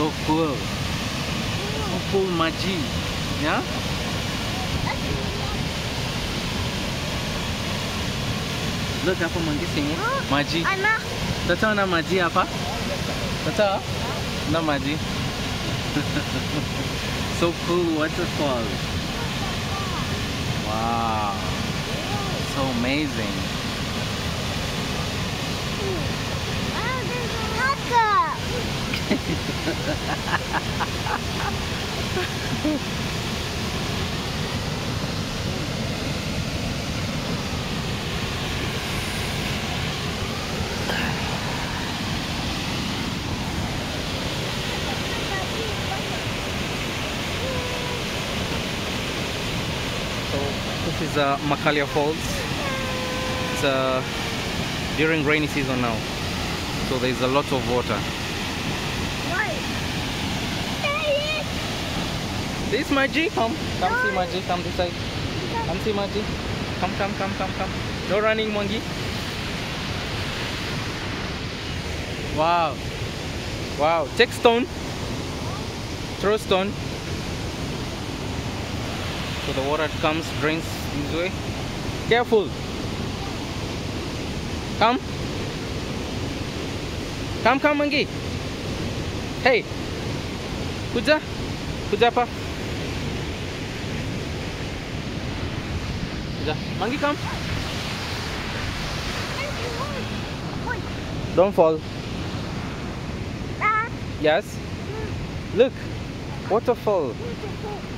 So cool. So cool, Maji. Yeah? Look apa Mangi sini. Maji. Anak. Tahu nama Maji apa? Tahu? Nama Maji. So cool waterfall. Wow. So amazing. This is Makalia Falls. It's during rainy season now, so there's a lot of water. This Maji, come see Maji, come this side. Come see Maji. Come. No running, Mangi. Wow. Take stone. Throw stone. So the water comes, drains this way. Careful. Come, Mangi. Hey. Kuja pa. Kuja. Mangi, come. Don't fall. Yes. Look. Waterfall.